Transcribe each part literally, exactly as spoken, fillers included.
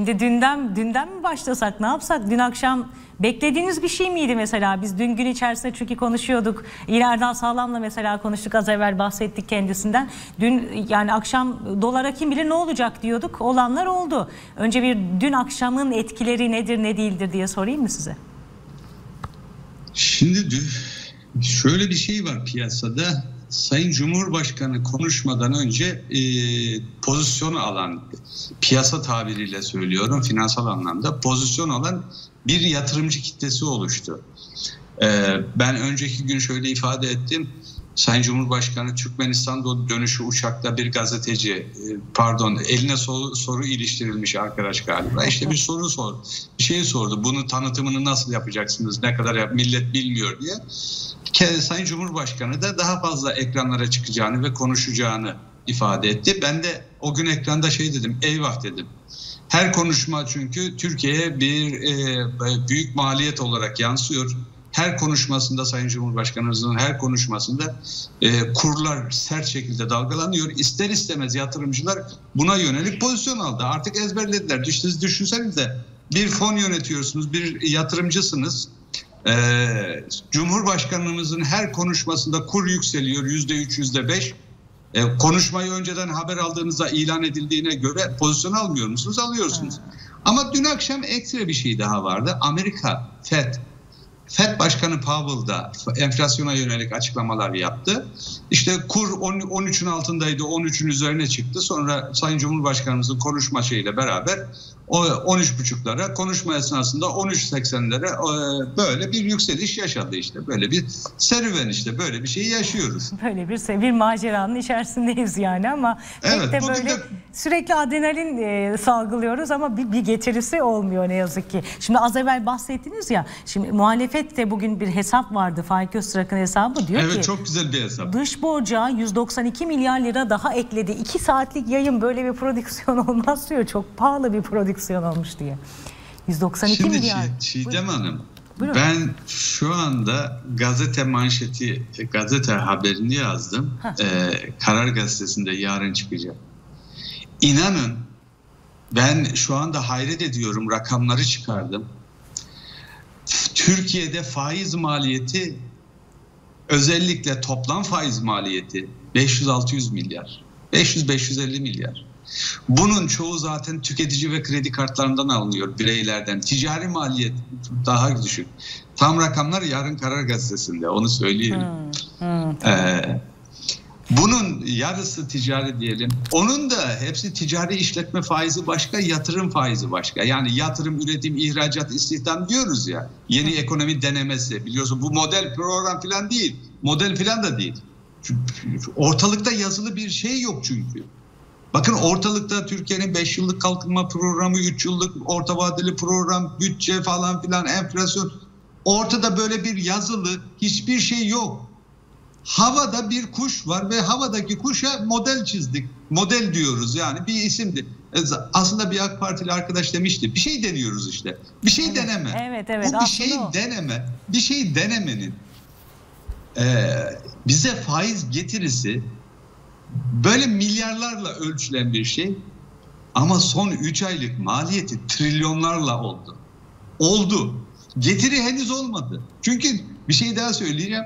Şimdi dünden dünden mi başlasak, ne yapsak? Dün akşam beklediğiniz bir şey miydi mesela? Biz dün gün içerisinde çünkü konuşuyorduk. Yine Erdal Sağlam'la mesela konuştuk, az evvel bahsettik kendisinden. Dün yani akşam dolara kim bilir ne olacak diyorduk. Olanlar oldu. Önce bir dün akşamın etkileri nedir ne değildir diye sorayım mı size? Şimdi şöyle bir şey var piyasada. Sayın Cumhurbaşkanı konuşmadan önce e, pozisyon alan, piyasa tabiriyle söylüyorum, finansal anlamda pozisyon alan bir yatırımcı kitlesi oluştu. E, ben önceki gün şöyle ifade ettim. Sayın Cumhurbaşkanı Türkmenistan dönüşü uçakta bir gazeteci, e, pardon eline soru, soru iliştirilmiş arkadaş galiba. İşte bir soru sordu, bir şey sordu. Bunun tanıtımını nasıl yapacaksınız, ne kadar yap, millet bilmiyor diye. Sayın Cumhurbaşkanı da daha fazla ekranlara çıkacağını ve konuşacağını ifade etti. Ben de o gün ekranda şey dedim, eyvah dedim. Her konuşma çünkü Türkiye'ye bir e, büyük maliyet olarak yansıyor. Her konuşmasında Sayın Cumhurbaşkanımızın her konuşmasında e, kurlar sert şekilde dalgalanıyor. İster istemez yatırımcılar buna yönelik pozisyon aldı. Artık ezberlediler. Siz düşünsenize, bir fon yönetiyorsunuz, bir yatırımcısınız. Ee, Cumhurbaşkanımızın her konuşmasında kur yükseliyor yüzde üç, yüzde beş. Ee, konuşmayı önceden haber aldığınızda ilan edildiğine göre pozisyon almıyor musunuz? Alıyorsunuz. Hmm. Ama dün akşam ekstra bir şey daha vardı. Amerika Fed Fed Başkanı Powell da enflasyona yönelik açıklamalar yaptı. İşte kur on üçün altındaydı, on üçün üzerine çıktı. Sonra Sayın Cumhurbaşkanımızın konuşma şeyiyle beraber on üç buçuklara, konuşma esnasında on üç seksenlere böyle bir yükseliş yaşadı işte. Böyle bir serüven işte, böyle bir şeyi yaşıyoruz. Böyle bir bir maceranın içerisindeyiz yani, ama evet, de böyle de... sürekli adrenalin e, salgılıyoruz ama bir, bir getirisi olmuyor ne yazık ki. Şimdi az evvel bahsettiniz ya, şimdi muhalefette bugün bir hesap vardı. Faik Öztürk'ün hesabı diyor evet, ki. Evet, çok güzel bir hesap. Dış borca yüz doksan iki milyar lira daha ekledi. iki saatlik yayın böyle bir prodüksiyon olmaz diyor. Çok pahalı bir prodüksiyon olmuş diye. yüz doksan iki Şimdi milyar. Şimdi Çiğdem Hanım, Buyurun. Ben şu anda gazete manşeti, gazete haberini yazdım. Ee, Karar Gazetesi'nde yarın çıkacak. İnanın ben şu anda hayret ediyorum, rakamları çıkardım. Türkiye'de faiz maliyeti, özellikle toplam faiz maliyeti beş yüz altı yüz milyar. beş yüz beş yüz elli milyar. Bunun çoğu zaten tüketici ve kredi kartlarından alınıyor, bireylerden. Ticari maliyet daha düşük. Tam rakamlar yarın Karar Gazetesi'nde, onu söyleyeyim. Hmm, hmm, tamam. ee, bunun yarısı ticari diyelim. Onun da hepsi ticari işletme faizi başka, yatırım faizi başka. Yani yatırım, üretim, ihracat, istihdam diyoruz ya. Yeni hmm. ekonomi denemesi. Biliyorsun bu model program falan değil. Model falan da değil. Ortalıkta yazılı bir şey yok çünkü. Bakın ortalıkta Türkiye'nin beş yıllık kalkınma programı, üç yıllık orta vadeli program, bütçe falan filan, enflasyon. Ortada böyle bir yazılı hiçbir şey yok. Havada bir kuş var ve havadaki kuşa model çizdik. Model diyoruz, yani bir isimdi. Aslında bir AK Partili arkadaş demişti. Bir şey deniyoruz işte. Bir şey evet, deneme. Evet, evet, Bu bir şey o. deneme. Bir şey denemenin e, bize faiz getirisi böyle milyarlarla ölçülen bir şey, ama son üç aylık maliyeti trilyonlarla oldu. Oldu. Getiri henüz olmadı. Çünkü bir şey daha söyleyeceğim.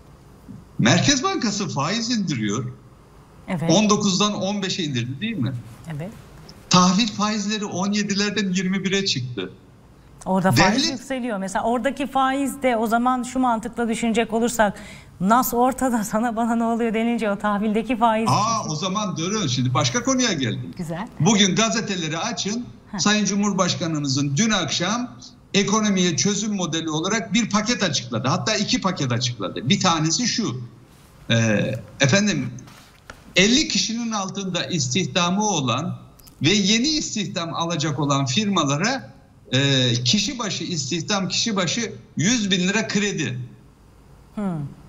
Merkez Bankası faiz indiriyor. Evet. on dokuzdan on beşe indirdi değil mi? Evet. Tahvil faizleri on yedilerden yirmi bire çıktı. Orada faiz Devlet... yükseliyor. Mesela oradaki faiz de, o zaman şu mantıkla düşünecek olursak, nasıl ortada, sana bana ne oluyor denince o tahvildeki faiz... Aa, o zaman durun, şimdi başka konuya geldim. Güzel. Bugün gazeteleri açın. Heh. Sayın Cumhurbaşkanımızın dün akşam ekonomiye çözüm modeli olarak bir paket açıkladı. Hatta iki paket açıkladı. Bir tanesi şu. E, efendim elli kişinin altında istihdamı olan ve yeni istihdam alacak olan firmalara e, kişi başı istihdam, kişi başı yüz bin lira kredi. Hmm.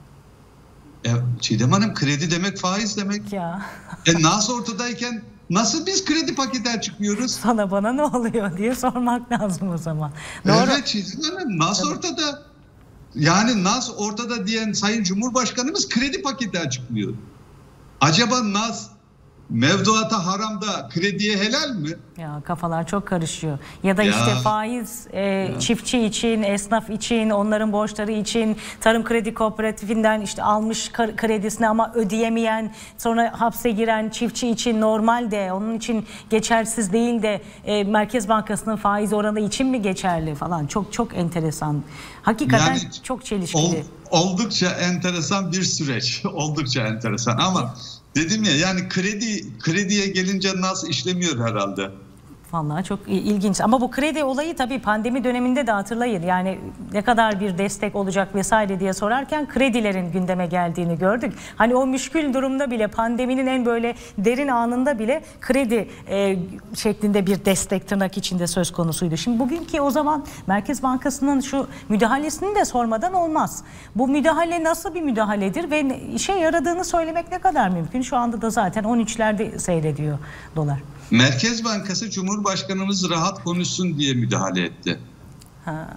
E, Çiğdem Hanım, kredi demek faiz demek. Ya. E, nasıl ortadayken nasıl biz kredi paketi açıklıyoruz? Sana bana ne oluyor diye sormak lazım o zaman. Doğru. Evet Çiğdem Hanım, nasıl ortada? Yani nasıl ortada diyen Sayın Cumhurbaşkanımız kredi paketi açıklıyor. Acaba N A S mevduata haramda krediye helal mi? Ya kafalar çok karışıyor. Ya da Ya. işte faiz e, çiftçi için, esnaf için, onların borçları için, tarım kredi kooperatifinden işte almış kredisini ama ödeyemeyen, sonra hapse giren çiftçi için normal de, onun için geçersiz değil de e, Merkez Bankası'nın faiz oranı için mi geçerli falan. Çok çok enteresan. Hakikaten Yani çok çelişkili. Ol, oldukça enteresan bir süreç. Oldukça enteresan ama dedim ya, yani kredi krediye gelince nasıl işlemiyor herhalde. Vallahi çok ilginç ama bu kredi olayı tabii pandemi döneminde de hatırlayın, yani ne kadar bir destek olacak vesaire diye sorarken kredilerin gündeme geldiğini gördük. Hani o müşkül durumda bile, pandeminin en böyle derin anında bile kredi e, şeklinde bir destek tırnak içinde söz konusuydu. Şimdi bugünkü o zaman Merkez Bankası'nın şu müdahalesini de sormadan olmaz. Bu müdahale nasıl bir müdahaledir ve işe yaradığını söylemek ne kadar mümkün? Şu anda da zaten on üçlerde seyrediyor dolar. Merkez Bankası Cumhurbaşkanımız rahat konuşsun diye müdahale etti. Ha.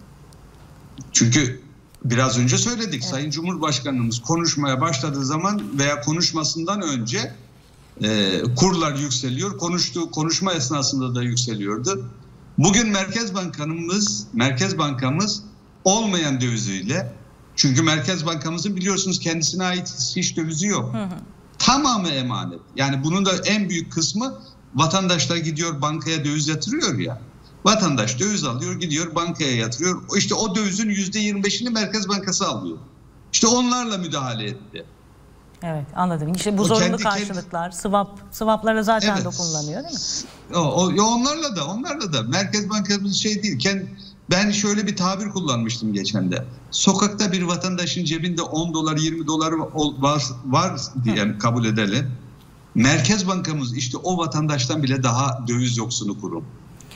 Çünkü biraz önce söyledik, evet. Sayın Cumhurbaşkanımız konuşmaya başladığı zaman veya konuşmasından önce e, kurlar yükseliyor. Konuştuğu konuşma esnasında da yükseliyordu. Bugün Merkez Bankamız, Merkez Bankamız olmayan döviziyle, çünkü Merkez Bankamızın biliyorsunuz kendisine ait hiç dövizi yok. Hı hı. Tamamı emanet. Yani bunun da en büyük kısmı, vatandaşlar gidiyor bankaya döviz yatırıyor ya. Vatandaş döviz alıyor, gidiyor bankaya yatırıyor. İşte o dövizin yüzde yirmi beşini Merkez Bankası alıyor. İşte onlarla müdahale etti. Evet, anladım. İşte bu o zorunlu kendi, karşılıklar, kendi... swap, swaplara zaten evet. dokunulmuyor değil mi? O, o, onlarla da, onlarla da Merkez Bankası şey değil. Kendi, ben şöyle bir tabir kullanmıştım geçen de. Sokakta bir vatandaşın cebinde on dolar, yirmi dolar var, var diye kabul edelim. Merkez Bankamız işte o vatandaştan bile daha döviz yoksunu kurum.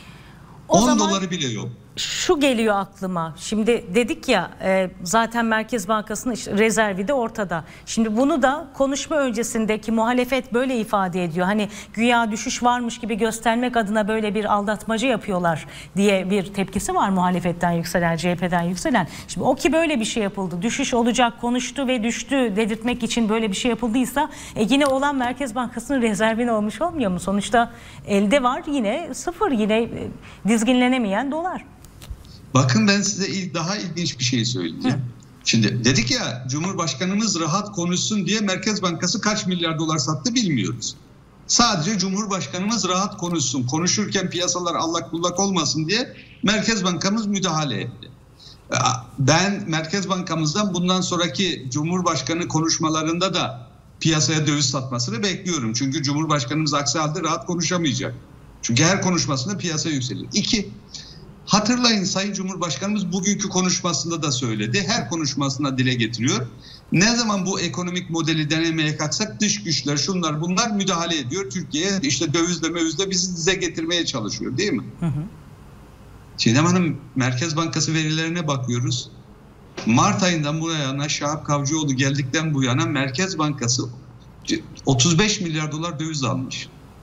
on doları bile yok. Şu geliyor aklıma. Şimdi dedik ya e, zaten Merkez Bankası'nın işte rezervi de ortada. Şimdi bunu da konuşma öncesindeki muhalefet böyle ifade ediyor. Hani güya düşüş varmış gibi göstermek adına böyle bir aldatmacı yapıyorlar diye bir tepkisi var muhalefetten yükselen, C H P'den yükselen. Şimdi o ki böyle bir şey yapıldı. Düşüş olacak, konuştu ve düştü dedirtmek için böyle bir şey yapıldıysa e, yine olan Merkez Bankası'nın rezervine olmuş olmuyor mu? Sonuçta elde var yine sıfır, yine e, dizginlenemeyen dolar. Bakın ben size ilk daha ilginç bir şey söyleyeceğim. Hı. Şimdi dedik ya, Cumhurbaşkanımız rahat konuşsun diye Merkez Bankası kaç milyar dolar sattı bilmiyoruz. Sadece Cumhurbaşkanımız rahat konuşsun, konuşurken piyasalar allak bullak olmasın diye Merkez Bankamız müdahale etti. Ben Merkez Bankamızdan bundan sonraki Cumhurbaşkanı konuşmalarında da piyasaya döviz satmasını bekliyorum. Çünkü Cumhurbaşkanımız aksi halde rahat konuşamayacak. Çünkü her konuşmasında piyasa yükseliyor. İki, hatırlayın, Sayın Cumhurbaşkanımız bugünkü konuşmasında da söyledi. Her konuşmasında dile getiriyor. Ne zaman bu ekonomik modeli denemeye kalksak dış güçler, şunlar bunlar müdahale ediyor. Türkiye'ye işte dövizle mövizle bizi dize getirmeye çalışıyor, değil mi? Hı hı. Çiğdem Hanım, Merkez Bankası verilerine bakıyoruz. Mart ayından bu yana Şahap Kavcıoğlu geldikten bu yana Merkez Bankası otuz beş milyar dolar döviz almış.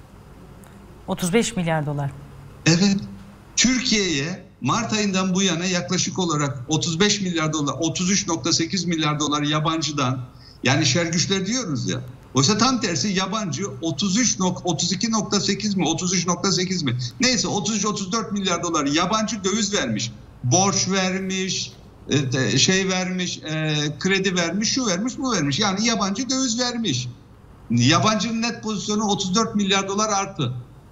otuz beş milyar dolar. Evet. Türkiye'ye Mart ayından bu yana yaklaşık olarak otuz beş milyar dolar, otuz üç nokta sekiz milyar dolar yabancıdan, yani şergüçler diyoruz ya. Oysa tam tersi yabancı otuz üç, otuz iki nokta sekiz mi, otuz üç nokta sekiz mi? Neyse otuz üç otuz dört milyar dolar yabancı döviz vermiş. Borç vermiş, şey vermiş, kredi vermiş, şu vermiş, bu vermiş. Yani yabancı döviz vermiş. Yabancının net pozisyonu otuz dört milyar dolar arttı.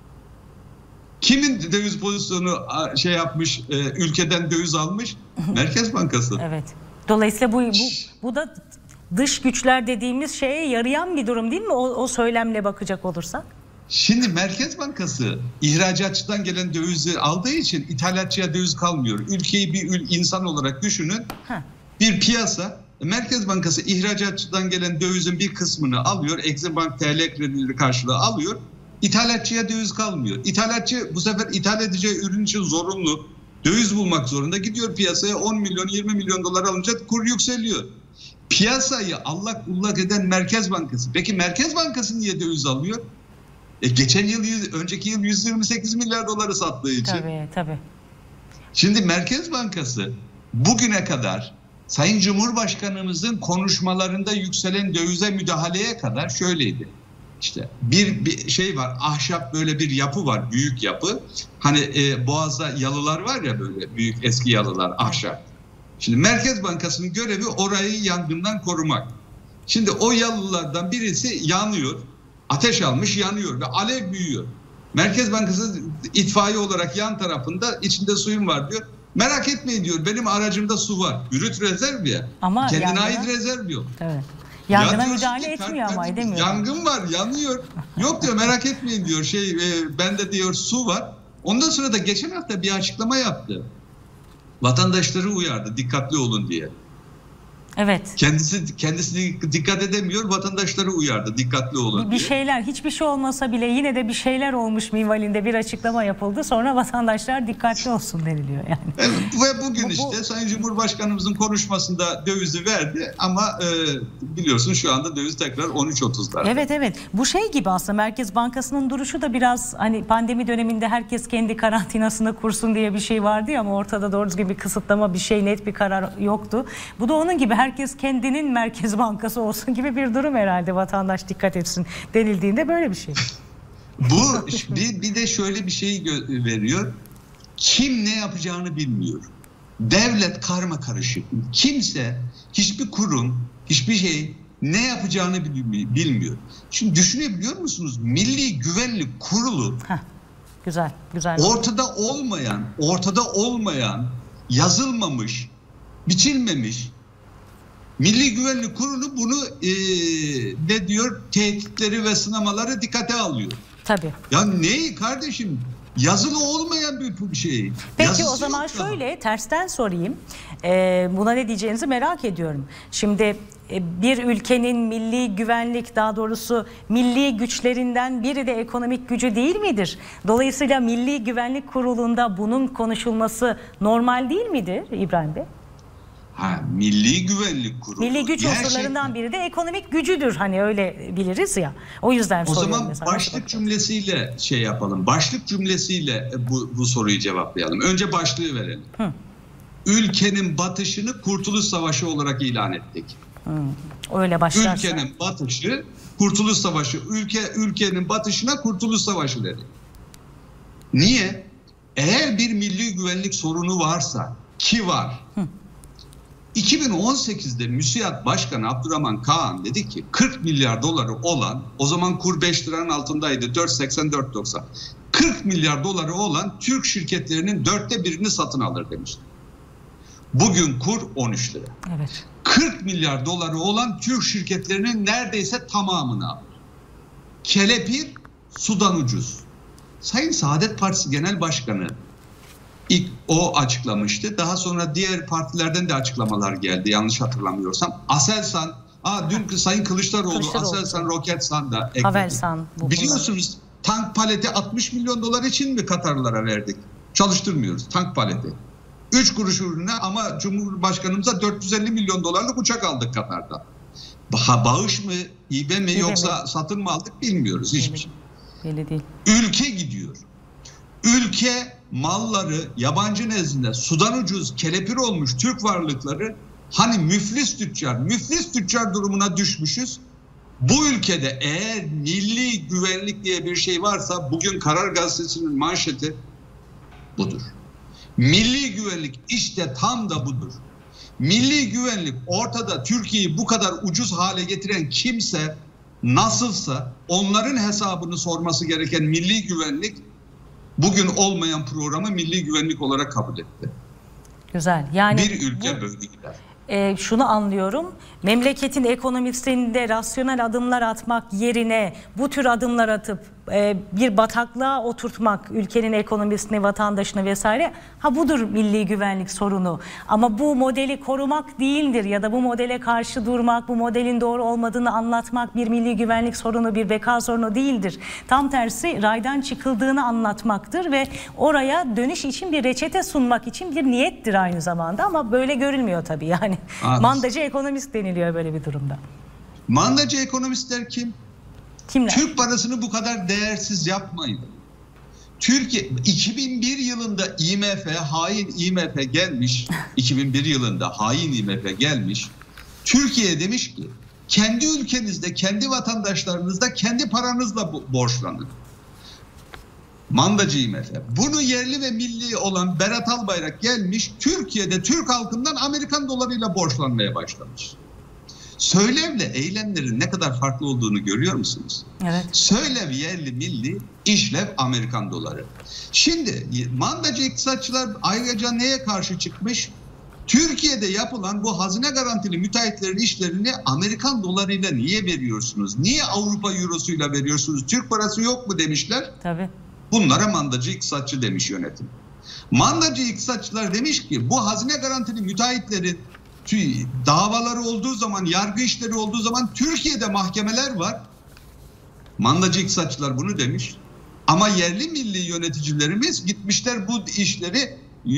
Kimin döviz pozisyonu şey yapmış, ülkeden döviz almış? Merkez Bankası. Evet. Dolayısıyla bu, bu, bu da dış güçler dediğimiz şeye yarayan bir durum değil mi? O, o söylemle bakacak olursak. Şimdi Merkez Bankası ihracatçıdan gelen dövizi aldığı için ithalatçıya döviz kalmıyor. Ülkeyi bir insan olarak düşünün. Heh. Bir piyasa. Merkez Bankası ihracatçıdan gelen dövizin bir kısmını alıyor. Exim Bank T L kredileri karşılığı alıyor. İthalatçıya döviz kalmıyor. İthalatçı bu sefer ithal edeceği ürün için zorunlu. Döviz bulmak zorunda. Gidiyor piyasaya on milyon yirmi milyon dolar alınca kur yükseliyor. Piyasayı allak bullak eden Merkez Bankası. Peki Merkez Bankası niye döviz alıyor? E geçen yıl, önceki yıl yüz yirmi sekiz milyar doları sattığı için. Tabii tabii. Şimdi Merkez Bankası bugüne kadar Sayın Cumhurbaşkanımızın konuşmalarında yükselen dövize müdahaleye kadar şöyleydi. İşte bir, bir şey var, ahşap böyle bir yapı var, büyük yapı. Hani e, Boğaz'da yalılar var ya, böyle büyük eski yalılar, ahşap. Şimdi Merkez Bankası'nın görevi orayı yangından korumak. Şimdi o yalılardan birisi yanıyor, ateş almış, yanıyor ve alev büyüyor. Merkez Bankası itfaiye olarak yan tarafında, içinde suyum var diyor. Merak etmeyin diyor, benim aracımda su var. Brüt rezerv ya. Ama kendine yangına ait rezerv yok. Evet. Yangına müdahale etmiyor ama edemiyor. Yangın var, yanıyor. Yok diyor, merak etmeyin diyor. Şey e, bende diyor su var. Ondan sonra da geçen hafta bir açıklama yaptı. Vatandaşları uyardı, dikkatli olun diye. Evet. Kendisi kendisi dikkat edemiyor, vatandaşları uyardı, dikkatli olun bir diye. şeyler, hiçbir şey olmasa bile yine de bir şeyler olmuş minvalinde bir açıklama yapıldı. Sonra vatandaşlar dikkatli olsun deniliyor yani. Evet, ve bugün bu, işte bu... Sayın Cumhurbaşkanımızın konuşmasında dövizi verdi ama e, biliyorsun şu anda döviz tekrar on üç otuzlar. Evet evet. Bu şey gibi aslında Merkez Bankası'nın duruşu da biraz hani pandemi döneminde herkes kendi karantinasını kursun diye bir şey vardı ya, ama ortada doğru düzgün bir kısıtlama, bir şey, net bir karar yoktu. Bu da onun gibi, herkes kendinin Merkez Bankası olsun gibi bir durum herhalde, vatandaş dikkat etsin denildiğinde böyle bir şey. Bu bir, bir de şöyle bir şey veriyor. Kim ne yapacağını bilmiyor. Devlet karma karışık. Kimse, hiçbir kurum, hiçbir şey ne yapacağını bilmiyor. Şimdi düşünebiliyor musunuz? Milli Güvenlik Kurulu Heh, güzel, güzel. Ortada olmayan, ortada olmayan, yazılmamış, biçilmemiş. Milli Güvenlik Kurulu bunu e, ne diyor? Tehditleri ve sınamaları dikkate alıyor. Tabii. Ya ne kardeşim? Yazılı olmayan bir şey. Peki Yazısı o zaman şöyle daha. tersten sorayım. Ee, buna ne diyeceğinizi merak ediyorum. Şimdi e, bir ülkenin milli güvenlik, daha doğrusu milli güçlerinden biri de ekonomik gücü değil midir? Dolayısıyla Milli Güvenlik Kurulu'nda bunun konuşulması normal değil midir İbrahim Bey? Ha, Milli Güvenlik Kurulu. Milli güç unsurlarından biri de ekonomik gücüdür. Hani öyle biliriz ya. O yüzden o soruyorum. zaman mesela. başlık cümlesiyle şey yapalım. Başlık cümlesiyle bu, bu soruyu cevaplayalım. Önce başlığı verelim. Hı. Ülkenin batışını Kurtuluş Savaşı olarak ilan ettik. Hı. Öyle başlarsa. Ülkenin batışı Kurtuluş Savaşı. Ülke ülkenin batışına Kurtuluş Savaşı dedik. Niye? Eğer bir milli güvenlik sorunu varsa, ki var. Hı. iki bin on sekizde MÜSİAD Başkanı Abdurrahman Kağan dedi ki kırk milyar doları olan, o zaman kur beş liranın altındaydı, dört seksen dört doksan, kırk milyar doları olan Türk şirketlerinin dörtte birini satın alır demişti. Bugün kur on üç lira. Evet. kırk milyar doları olan Türk şirketlerinin neredeyse tamamını alır. Kelepir sudan ucuz. Sayın Saadet Partisi Genel Başkanı İlk o açıklamıştı. Daha sonra diğer partilerden de açıklamalar geldi yanlış hatırlamıyorsam. Aselsan, aa, dün Sayın Kılıçdaroğlu, Kılıçdaroğlu. Aselsan, Roketsan'da ekledi. Havelsan. Biliyorsunuz tank paleti altmış milyon dolar için mi Katarlılara verdik? Çalıştırmıyoruz tank paleti. üç kuruş ürüne ama Cumhurbaşkanımıza dört yüz elli milyon dolarlık uçak aldık Katar'dan. Ba- bağış mı, hibe mi, yoksa mi? Satın mı aldık bilmiyoruz hiçbir şey. Belli değil. Ülke gidiyor. Ülke malları yabancı nezdinde sudan ucuz, kelepir olmuş Türk varlıkları, hani müflis tüccar, müflis tüccar durumuna düşmüşüz. Bu ülkede eğer milli güvenlik diye bir şey varsa bugün Karar Gazetesi'nin manşeti budur. Milli güvenlik işte tam da budur. Milli güvenlik ortada, Türkiye'yi bu kadar ucuz hale getiren kimse nasılsa onların hesabını sorması gereken milli güvenlik bugün olmayan programı milli güvenlik olarak kabul etti. Güzel. Yani bir ülke bu, böyle gider. E, şunu anlıyorum. Memleketin ekonomisinde rasyonel adımlar atmak yerine bu tür adımlar atıp e, bir bataklığa oturtmak ülkenin ekonomisini, vatandaşını vesaire, ha budur milli güvenlik sorunu. Ama bu modeli korumak değildir ya da bu modele karşı durmak, bu modelin doğru olmadığını anlatmak bir milli güvenlik sorunu, bir beka sorunu değildir. Tam tersi raydan çıkıldığını anlatmaktır ve oraya dönüş için bir reçete sunmak için bir niyettir aynı zamanda, ama böyle görülmüyor tabii yani. Abi. Mandacı ekonomist deniliyor böyle bir durumda. Mandacı ekonomistler kim? Kimler? Türk parasını bu kadar değersiz yapmayın. Türkiye iki bin bir yılında I M F, hain I M F gelmiş. iki bin bir yılında hain I M F gelmiş. Türkiye demiş ki Kendi ülkenizde, kendi vatandaşlarınızda, kendi paranızla borçlanın. Mandacıyım efendim. Bunu yerli ve milli olan Berat Albayrak gelmiş, Türkiye'de Türk halkından Amerikan dolarıyla borçlanmaya başlamış. Söylemle eylemlerin ne kadar farklı olduğunu görüyor musunuz? Evet. Söylem yerli milli, işlev Amerikan doları. Şimdi mandacı iktisatçılar ayrıca neye karşı çıkmış? Türkiye'de yapılan bu hazine garantili müteahhitlerin işlerini Amerikan dolarıyla niye veriyorsunuz? Niye Avrupa eurosuyla veriyorsunuz? Türk parası yok mu demişler. Tabii. Bunlara mandacı iktisatçı demiş yönetim. Mandacı iktisatçılar demiş ki bu hazine garantili müteahhitlerin davaları olduğu zaman, yargı işleri olduğu zaman Türkiye'de mahkemeler var. Mandacı iktisatçılar bunu demiş. Ama yerli milli yöneticilerimiz gitmişler bu işleri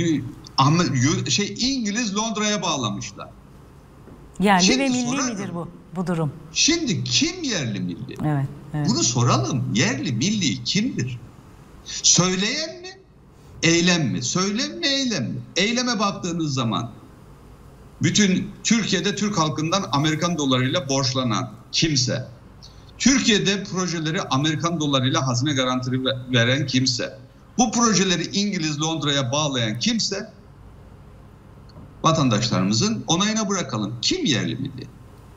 şey İngiliz Londra'ya bağlamışlar. Yerli Şimdi ve milli sorarım, midir bu bu durum? Şimdi kim yerli milli? Evet, evet. Bunu soralım. Yerli milli kimdir? Söyleyen mi? Eylem mi? Söylem mi? Eylem mi? Eyleme baktığınız zaman bütün Türkiye'de Türk halkından Amerikan dolarıyla borçlanan kimse, Türkiye'de projeleri Amerikan dolarıyla hazine garantili veren kimse, bu projeleri İngiliz Londra'ya bağlayan kimse, vatandaşlarımızın onayına bırakalım. Kim yerli milli?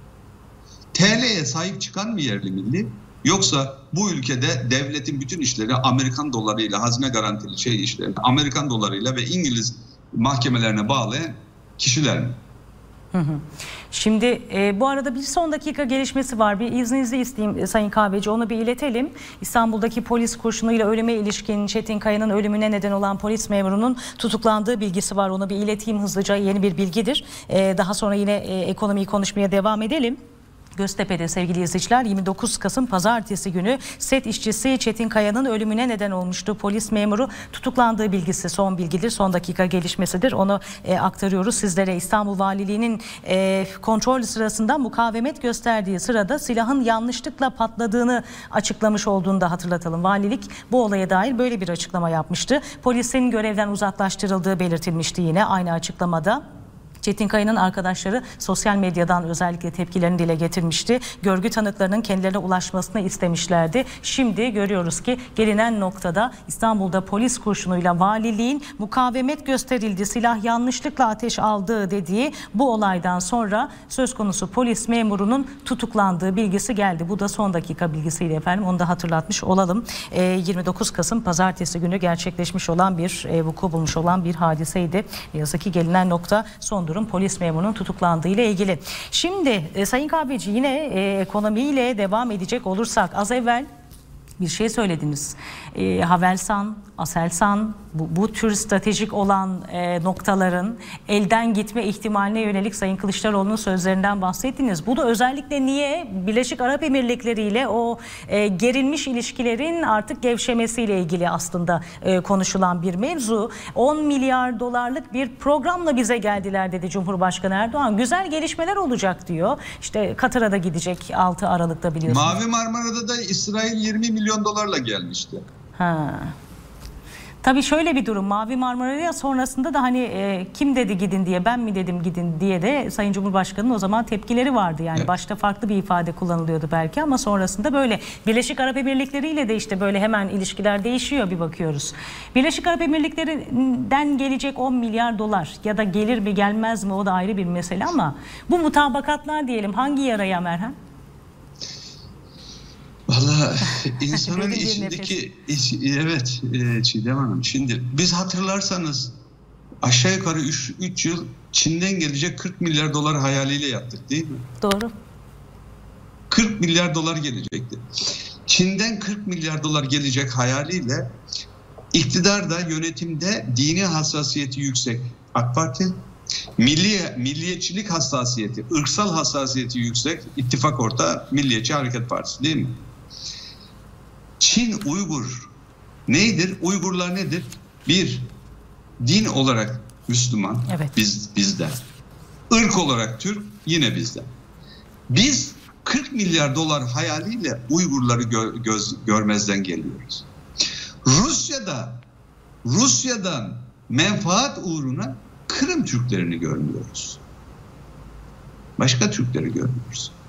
T L'ye sahip çıkan mı yerli milli? Yoksa bu ülkede devletin bütün işleri Amerikan dolarıyla, hazine garantili şey işlerini Amerikan dolarıyla ve İngiliz mahkemelerine bağlayan kişiler mi? Hı hı. Şimdi e, bu arada bir son dakika gelişmesi var. Bir izninizi isteyeyim Sayın Kahveci, onu bir iletelim. İstanbul'daki polis kurşunuyla ölüme ilişkin Çetin Kaya'nın ölümüne neden olan polis memurunun tutuklandığı bilgisi var. Onu bir ileteyim hızlıca, yeni bir bilgidir. E, daha sonra yine e, ekonomiyi konuşmaya devam edelim. Göztepe'de sevgili izleyiciler yirmi dokuz Kasım Pazartesi günü set işçisi Çetin Kaya'nın ölümüne neden olmuştu. Polis memuru tutuklandığı bilgisi son bilgidir, son dakika gelişmesidir. Onu e, aktarıyoruz sizlere. İstanbul Valiliği'nin e, kontrol sırasında mukavemet gösterdiği sırada silahın yanlışlıkla patladığını açıklamış olduğunu da hatırlatalım. Valilik bu olaya dair böyle bir açıklama yapmıştı. Polisin görevden uzaklaştırıldığı belirtilmişti yine aynı açıklamada. Çetin Kaya'nın arkadaşları sosyal medyadan özellikle tepkilerini dile getirmişti. Görgü tanıklarının kendilerine ulaşmasını istemişlerdi. Şimdi görüyoruz ki gelinen noktada İstanbul'da polis kurşunuyla valiliğin mukavemet gösterildi, silah yanlışlıkla ateş aldığı dediği bu olaydan sonra söz konusu polis memurunun tutuklandığı bilgisi geldi. Bu da son dakika bilgisiydi efendim. Onu da hatırlatmış olalım. E, yirmi dokuz Kasım Pazartesi günü gerçekleşmiş olan bir e, vuku bulmuş olan bir hadiseydi. Ne yazık ki gelinen nokta son durum polis memurunun tutuklandığı ile ilgili. Şimdi e, Sayın Kahveci yine e, ekonomiyle devam edecek olursak az evvel bir şey söylediniz. E, Havelsan, Aselsan bu, bu tür stratejik olan e, noktaların elden gitme ihtimaline yönelik Sayın Kılıçdaroğlu'nun sözlerinden bahsettiniz. Bu da özellikle niye Birleşik Arap Emirlikleri ile o e, gerilmiş ilişkilerin artık gevşemesiyle ilgili aslında e, konuşulan bir mevzu. on milyar dolarlık bir programla bize geldiler dedi Cumhurbaşkanı Erdoğan. Güzel gelişmeler olacak diyor. İşte Katar'a da gidecek altı Aralık'ta biliyorsunuz. Mavi Marmara'da da İsrail yirmi milyon dolarla gelmişti. Ha. Tabii şöyle bir durum, Mavi Marmara'ya sonrasında da hani e, kim dedi gidin diye, ben mi dedim gidin diye de Sayın Cumhurbaşkanı'nın o zaman tepkileri vardı. Yani evet. Başta farklı bir ifade kullanılıyordu belki ama sonrasında böyle. Birleşik Arap Emirlikleri ile de işte böyle hemen ilişkiler değişiyor, bir bakıyoruz. Birleşik Arap Emirlikleri'nden gelecek on milyar dolar ya da gelir mi gelmez mi o da ayrı bir mesele ama bu mutabakatlar diyelim hangi yaraya merhem? Valla insanın içindeki iç, evet e, Çiğdem Hanım, şimdi biz hatırlarsanız aşağı yukarı üç yıl Çin'den gelecek kırk milyar dolar hayaliyle yattık değil mi? Doğru. kırk milyar dolar gelecekti. Çin'den kırk milyar dolar gelecek hayaliyle iktidarda, yönetimde dini hassasiyeti yüksek AK Parti, milli milliyetçilik hassasiyeti, ırksal hassasiyeti yüksek ittifak ortağı Milliyetçi Hareket Partisi değil mi? Çin Uygur neydir? Uygurlar nedir? Bir, din olarak Müslüman, evet. biz bizden. Irk olarak Türk, yine bizden. Biz kırk milyar dolar hayaliyle Uygurları gö göz görmezden geliyoruz. Rusya'da, Rusya'dan menfaat uğruna Kırım Türklerini görmüyoruz. Başka Türkleri görmüyoruz.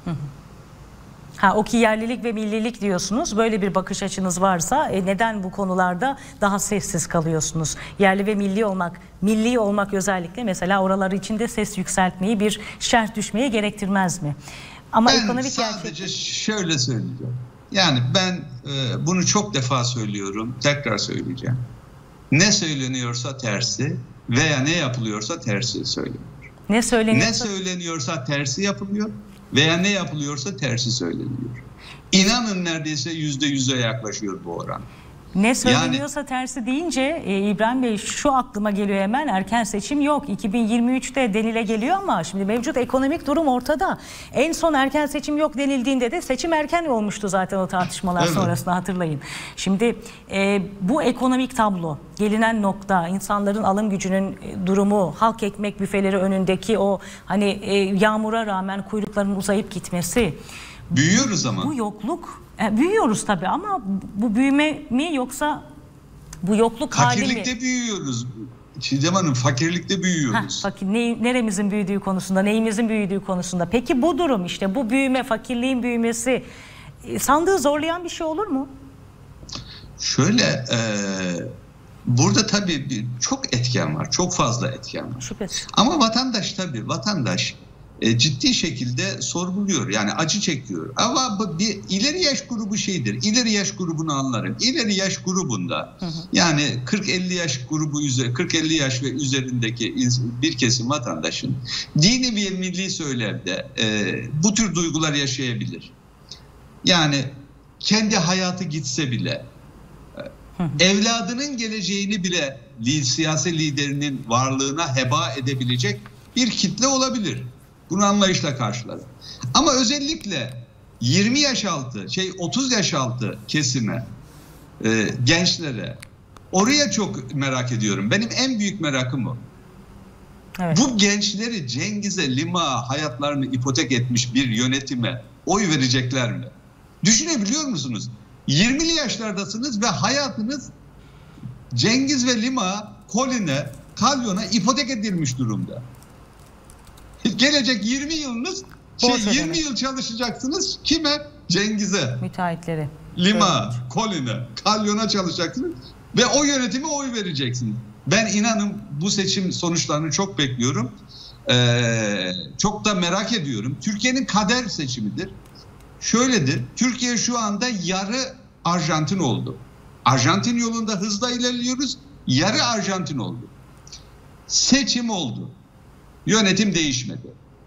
Hı hı. Ha, o ki yerlilik ve millilik diyorsunuz. Böyle bir bakış açınız varsa e, neden bu konularda daha sessiz kalıyorsunuz? Yerli ve milli olmak, milli olmak özellikle mesela oralar içinde ses yükseltmeyi, bir şerh düşmeye gerektirmez mi? Ama ben ekonomik sadece gerçek... şöyle söyleyeceğim. Yani ben e, bunu çok defa söylüyorum, tekrar söyleyeceğim. Ne söyleniyorsa tersi veya ne yapılıyorsa tersi söyleniyor. Ne söyleniyorsa... Ne söyleniyorsa tersi yapılıyor veya ne yapılıyorsa tersi söyleniyor. İnanın neredeyse yüzde yüze yaklaşıyor bu oran. Ne söyleniyorsa yani, tersi deyince e, İbrahim Bey şu aklıma geliyor hemen, erken seçim yok. iki bin yirmi üçte denile geliyor ama şimdi mevcut ekonomik durum ortada. En son erken seçim yok denildiğinde de seçim erken olmuştu zaten o tartışmalar evet. sonrasında hatırlayın. Şimdi e, bu ekonomik tablo, gelinen nokta, insanların alım gücünün durumu, halk ekmek büfeleri önündeki o hani e, yağmura rağmen kuyrukların uzayıp gitmesi. Büyüyoruz ama. Bu yokluk, e, büyüyoruz tabii ama bu büyüme mi yoksa bu yokluk hali mi? Fakirlikte büyüyoruz. Çiğdem Hanım, fakirlikte büyüyoruz. Ha, fakir, ne, neremizin büyüdüğü konusunda, neyimizin büyüdüğü konusunda. Peki bu durum, işte bu büyüme, fakirliğin büyümesi e, sandığı zorlayan bir şey olur mu? Şöyle, e, burada tabii bir, çok etken var, çok fazla etken var. Şüphesiz. Ama vatandaş tabii, vatandaş E, ciddi şekilde sorguluyor, yani acı çekiyor. Ama bir ileri yaş grubu şeydir. İleri yaş grubunu anlarım. İleri yaş grubunda hı hı. yani kırk elli yaş grubu üzeri, kırk elli yaş ve üzerindeki bir kesim vatandaşın dini ve milli söylemde e, bu tür duygular yaşayabilir. Yani kendi hayatı gitse bile, hı hı. evladının geleceğini bile siyasi liderinin varlığına heba edebilecek bir kitle olabilir. Bunu anlayışla karşıladım. Ama özellikle yirmi yaş altı, şey otuz yaş altı kesime, e, gençlere, oraya çok merak ediyorum. Benim en büyük merakım o. Evet. Bu gençleri Cengiz'e, Limak'a hayatlarını ipotek etmiş bir yönetime oy verecekler mi? Düşünebiliyor musunuz? yirmili yaşlardasınız ve hayatınız Cengiz ve Limak'a, Kolin'e, Kalyon'a ipotek edilmiş durumda. Gelecek yirmi yılınız, şey, yirmi yıl çalışacaksınız kime? Cengiz'e, müteahhitleri, Limak'a, Kolin'e, Kalyon'a çalışacaksınız ve o yönetime oy vereceksiniz. Ben inanın bu seçim sonuçlarını çok bekliyorum. Ee, çok da merak ediyorum. Türkiye'nin kader seçimidir. Şöyledir, Türkiye şu anda yarı Arjantin oldu. Arjantin yolunda hızla ilerliyoruz, yarı Arjantin oldu. Seçim oldu. Yönetim değişmedi.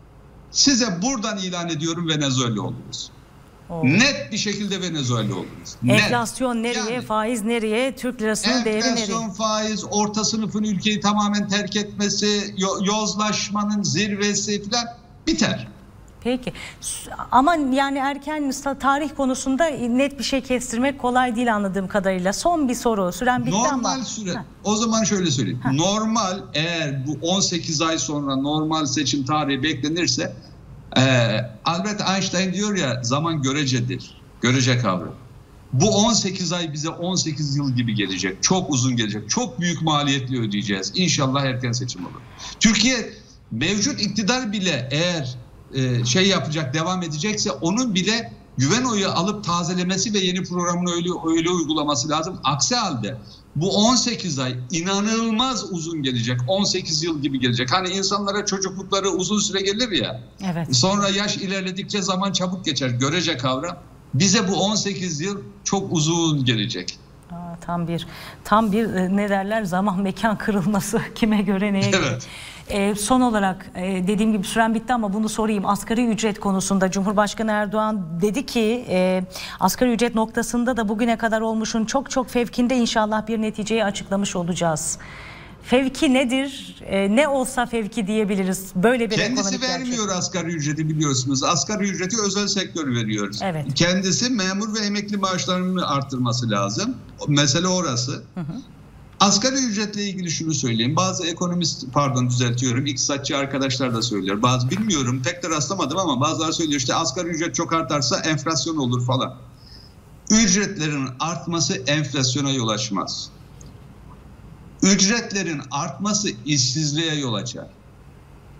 Size buradan ilan ediyorum, Venezuela oldunuz. Oo. Net bir şekilde Venezuela oldunuz. Enflasyon nereye, yani, faiz nereye, Türk lirasının değeri nereye? Enflasyon, faiz, orta sınıfın ülkeyi tamamen terk etmesi, yozlaşmanın zirvesi falan biter. Peki. Ama yani erken tarih konusunda net bir şey kestirmek kolay değil anladığım kadarıyla. Son bir soru. Süren bitti normal ama. Normal süre. Ha. O zaman şöyle söyleyeyim. Ha. Normal, eğer bu on sekiz ay sonra normal seçim tarihi beklenirse, e, Albert Einstein diyor ya, zaman görecedir. Görece kavramı. Bu on sekiz ay bize on sekiz yıl gibi gelecek. Çok uzun gelecek. Çok büyük maliyetli ödeyeceğiz. İnşallah erken seçim olur. Türkiye mevcut iktidar bile eğer şey yapacak, devam edecekse onun bile güven oyu alıp tazelemesi ve yeni programını öyle, öyle uygulaması lazım. Aksi halde bu on sekiz ay inanılmaz uzun gelecek. on sekiz yıl gibi gelecek. Hani insanlara çocuklukları uzun süre gelir ya. Evet. Sonra yaş ilerledikçe zaman çabuk geçer. Görece kavram. Bize bu on sekiz yıl çok uzun gelecek. Aa, tam bir tam bir ne derler, zaman mekan kırılması, kime göre neye göre. Evet. Ee, son olarak e, dediğim gibi süren bitti ama bunu sorayım. Asgari ücret konusunda Cumhurbaşkanı Erdoğan dedi ki e, asgari ücret noktasında da bugüne kadar olmuşun çok çok fevkinde inşallah bir neticeyi açıklamış olacağız. Fevki nedir? E, ne olsa fevki diyebiliriz. Böyle bir kendisi vermiyor gerçek. Asgari ücreti biliyorsunuz. Asgari ücreti özel sektör veriyor. Evet. Kendisi memur ve emekli maaşlarını arttırması lazım. Mesele orası. Hı hı. Asgari ücretle ilgili şunu söyleyeyim. Bazı ekonomist, pardon düzeltiyorum, iktisatçı arkadaşlar da söylüyor. Bazı bilmiyorum, pek de rastlamadım ama bazıları söylüyor işte asgari ücret çok artarsa enflasyon olur falan. Ücretlerin artması enflasyona yol açmaz. Ücretlerin artması işsizliğe yol açar.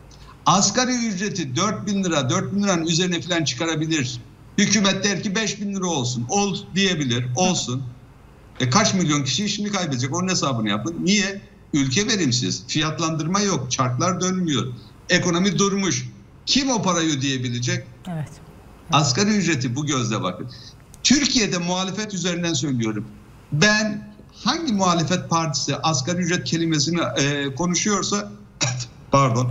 Asgari ücreti dört bin lira, dört bin liranın üzerine falan çıkarabilir. Hükümet der ki beş bin lira olsun. Ol diyebilir, olsun. E kaç milyon kişi işini kaybedecek? Onun hesabını yapın. Niye? Ülke verimsiz. Fiyatlandırma yok. Çarklar dönmüyor. Ekonomi durmuş. Kim o parayı ödeyebilecek? Evet. Evet. Asgari ücreti bu gözle bakın. Türkiye'de muhalefet üzerinden söylüyorum. Ben hangi muhalefet partisi asgari ücret kelimesini e, konuşuyorsa pardon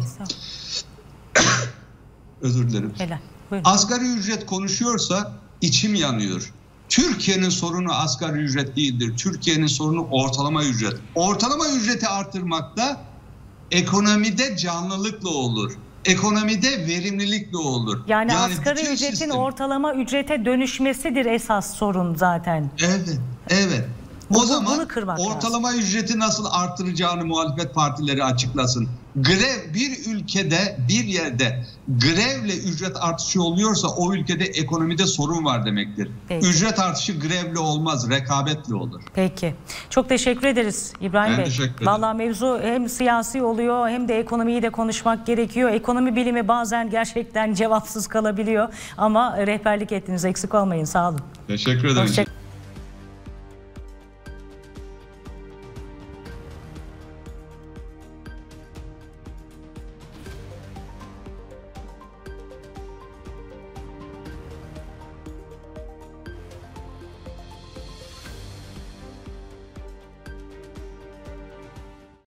özür dilerim. Helal. Asgari ücret konuşuyorsa içim yanıyor. Türkiye'nin sorunu asgari ücret değildir. Türkiye'nin sorunu ortalama ücret. Ortalama ücreti artırmakta ekonomide canlılıkla olur. Ekonomide verimlilikle olur. Yani, yani asgari ücretin sistem... ortalama ücrete dönüşmesidir esas sorun zaten. Evet, evet. O Bu, zaman ortalama lazım. Ücreti nasıl arttıracağını muhalefet partileri açıklasın. Grev bir ülkede, bir yerde grevle ücret artışı oluyorsa o ülkede ekonomide sorun var demektir. Peki. Ücret artışı grevle olmaz, rekabetle olur. Peki. Çok teşekkür ederiz İbrahim ben Bey. Teşekkür ederim. Vallahi mevzu hem siyasi oluyor hem de ekonomiyi de konuşmak gerekiyor. Ekonomi bilimi bazen gerçekten cevapsız kalabiliyor ama rehberlik ettiniz. Eksik olmayın. Sağ olun. Teşekkür ederim. Hoşçakalın.